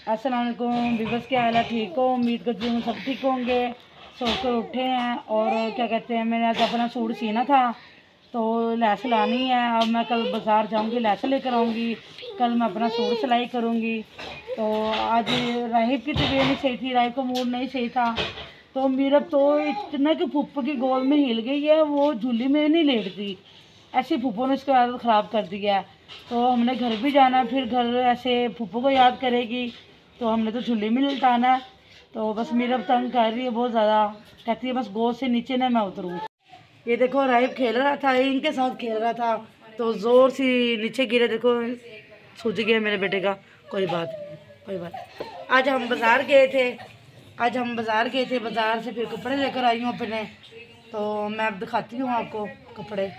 अस्सलाम वालेकुम विवस, क्या हाल है? ठीक हो? उम्मीद करती हूँ सब ठीक होंगे। सोकर उठे हैं और क्या कहते हैं, मैंने आज अपना सूट सीना था तो लैस लानी है। अब मैं कल बाज़ार जाऊँगी, लैस लेकर आऊँगी। कल मैं अपना सूट सिलाई करूँगी। तो आज राहिब की तबीयत नहीं सही थी, राहिब का मूड नहीं सही था। तो मेरा तो इतना कि फूफो की गोद में हिल गई है, वो झूली में नहीं लेटती। ऐसी फूफो ने उसकी आदत ख़राब कर दी है। तो हमने घर भी जाना, फिर घर ऐसे फूफो को याद करेगी तो हमने तो झूले में लटाना है। तो बस मेरा तंग कर रही है बहुत ज़्यादा, कहती है बस गोद से नीचे ना मैं उतरूँ। ये देखो राहिब खेल रहा था, इनके साथ खेल रहा था तो ज़ोर से नीचे गिरे। देखो सूझ गया मेरे बेटे का। कोई बात नहीं, कोई बात नहीं। आज हम बाज़ार गए थे, बाज़ार से फिर कपड़े लेकर आई हूँ अपने। तो मैं अब दिखाती हूँ आपको कपड़े।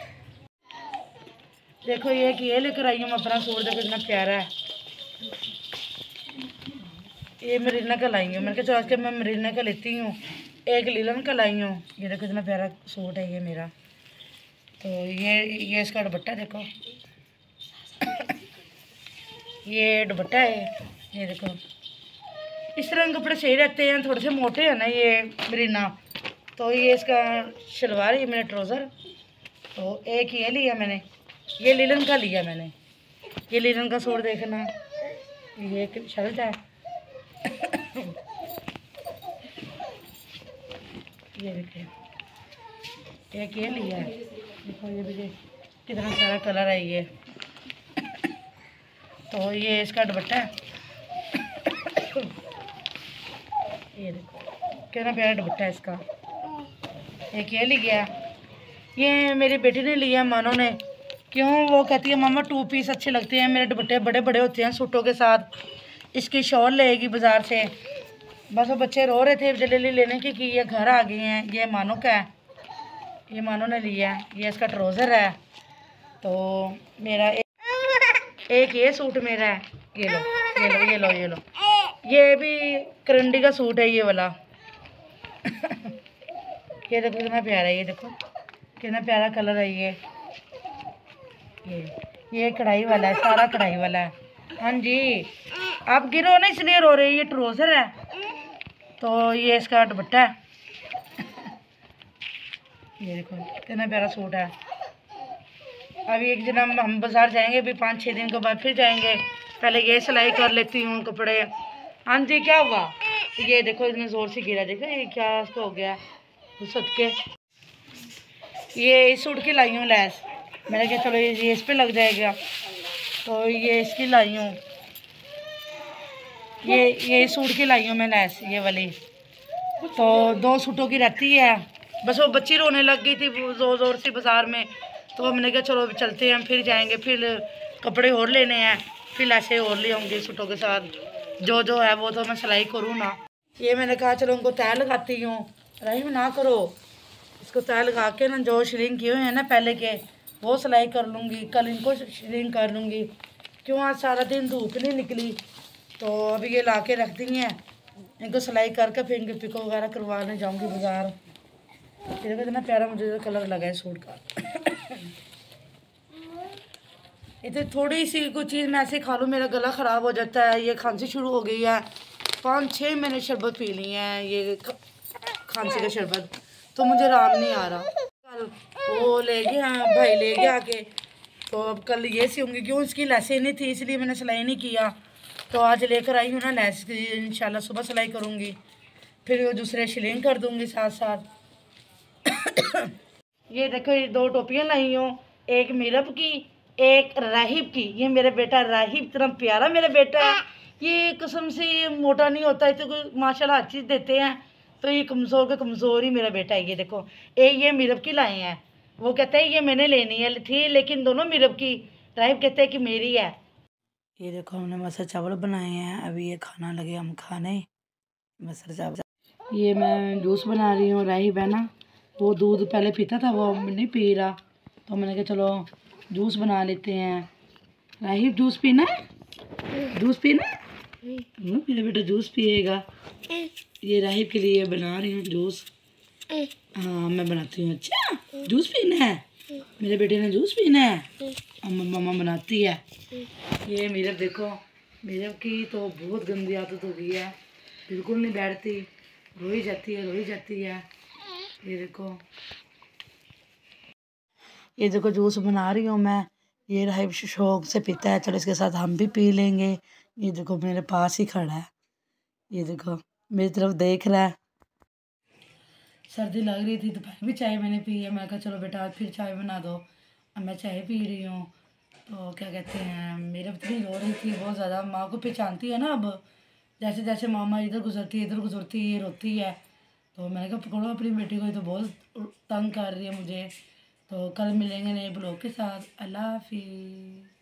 देखो ये लेकर आई हूँ मैं अपना सूट, देखो इतना प्यारा है। ये मरीना का लाई हूँ, मैंने कहा चलो आज के मैं मरीना का लेती हूँ। एक लीलन का लाई हूँ। ये देखो इतना प्यारा सूट है ये मेरा। तो ये इसका दुपट्टा देखो, ये दुपट्टा है। ये देखो इस तरह कपड़े सही रहते हैं, थोड़े से मोटे हैं ना ये मरीना। तो ये इसका शलवार, ये मेरा ट्राउज़र। तो एक ये लिया मैंने, ये लीलन का लिया मैंने। ये लीलन का सूट देखना, ये एक शर्ट है। ये देखिए एक ये लिया है, देखो ये भी कितना सारा कलर है ये। तो ये इसका दुपट्टा है। ये देखो कितना प्यारा दुपट्टा है इसका। एक ये लिया, ये मेरी बेटी ने लिया मानो ने। क्यों? वो कहती है मामा 2 पीस अच्छे लगते हैं, मेरे दुपट्टे बड़े बड़े होते हैं सूटों के साथ। इसकी शॉल लेगी बाज़ार से। बस वो बच्चे रो रहे थे जलेली लेने की कि ये घर आ गए हैं। ये मानो का है, ये मानो ने लिया है। ये इसका ट्राउज़र है। तो मेरा एक ये सूट मेरा है। ये लो ये लो ये लो ये लो। ये भी करंडी का सूट है ये वाला। ये देखो कितना प्यारा है, ये देखो कितना प्यारा कलर है ये। ये कढ़ाई वाला है, सारा कढ़ाई वाला है। हाँ जी, आप गिरो ना इसलिए रो रहे। ये ट्राउज़र है। तो ये इसका दुपट्टा है। ये देखो कितना प्यारा सूट है। अभी एक दिन हम बाज़ार जाएंगे, अभी 5-6 दिन के बाद फिर जाएंगे। पहले ये सिलाई कर लेती हूँ कपड़े। हाँ जी, क्या हुआ? ये देखो इतने ज़ोर से गिरा, देखो ये क्या इसको हो गया सदके। ये इस सूट की लाई हूँ लैस, मैंने कहा चलो ये इस पे लग जाएगा। तो ये इसकी लाई हूँ, ये सूट की लाई हूँ मैं लैस, ये वाली। तो 2 सूटों की रहती है। बस वो बच्ची रोने लग गई थी ज़ोर ज़ोर से बाज़ार में। तो मैंने कहा चलो चलते हैं, फिर जाएंगे, फिर कपड़े और लेने हैं, फिर ऐसे और ले आऊँगी सूटों के साथ। जो है वो तो मैं सिलाई करूँ ना। ये मैंने कहा चलो उनको तय लगाती हूँ। राहिब ना करो, इसको तय लगा के ना जो श्रिंक किए हुए हैं ना पहले के, वो सिलाई कर लूँगी। कल इनको श्रिंक कर लूँगी। क्यों आज सारा दिन धूप नहीं निकली। तो अभी ये ला के रख दी हैं, इनको सिलाई करके फिर इनकी पिको वगैरह करवाने जाऊँगी बाज़ार। ये देखो इतना प्यारा मुझे कलर लगा है सूट का। इतनी थोड़ी सी कुछ चीज़ मैं ऐसे खा लूँ मेरा गला ख़राब हो जाता है। ये खांसी शुरू हो गई है, 5-6 मैंने शरबत पी ली है ये खांसी का शरबत, तो मुझे आराम नहीं आ रहा। कल वो ले गया भाई, ले गया आके। तो अब कल ये सीऊँगी, क्यों इसकी लैसें नहीं थी इसलिए मैंने सिलाई नहीं किया। तो आज लेकर आई हूँ ना लैस, इंशाल्लाह सुबह सिलाई करूँगी, फिर वो दूसरे शिलिंग कर दूँगी साथ साथ। ये देखो ये 2 टोपियाँ लाई हूँ, एक मीरब की, एक राहिब की। ये मेरा बेटा राहिब इतना प्यारा मेरा बेटा है। ये कसम से ये मोटा नहीं होता है, तो माशाल्लाह हर चीज़ देते हैं। तो ये कमज़ोर का कमज़ोर ही मेरा बेटा है। ये देखो ये मीरब की लाए हैं। वो कहता है ये मैंने लेनी है थी, लेकिन दोनों मीरब की। राहिब कहते हैं कि मेरी है। ये देखो हमने मसर चावल बनाए हैं, अभी ये खाना लगे हम खाने मसर चावल। ये मैं जूस बना रही हूँ। राहिब है ना, वो दूध पहले पीता था, वो नहीं पी रहा। तो मैंने कहा चलो जूस बना लेते हैं। राहिब जूस पीना है? जूस पीना है? मेरा बेटा जूस पिएगा। ये राहिब के लिए बना रही हूँ जूस। हाँ मैं बनाती हूँ। अच्छा जूस पीना है? मेरे बेटे ने जूस पीना है? मम्मा बनाती है। ये मेरा देखो मेरे की तो बहुत गंदी आदत हो गई है, बिल्कुल नहीं बैठती, रोई जाती है रोई जाती है। ये देखो जूस बना रही हूँ मैं। ये रहा शौक से पीता है, चलो इसके साथ हम भी पी लेंगे। ये देखो मेरे पास ही खड़ा है, ये देखो मेरी तरफ देख रहा है। सर्दी लग रही थी, दोपहर भी चाय मैंने पी है। मैं कहा चलो बेटा फिर चाय बना दो। अब मैं चाय पी रही हूँ। तो क्या कहते हैं, मेरे पत्नी रो रही थी बहुत ज़्यादा। माँ को पहचानती है ना अब, जैसे जैसे मामा इधर गुजरती है इधर गुजरती है, ये रोती है। तो मैंने कहा पकड़ो अपनी बेटी को, ये तो बहुत तंग कर रही है मुझे। तो कल मिलेंगे नए ब्लॉग के साथ। अल्लाह हाफिज़।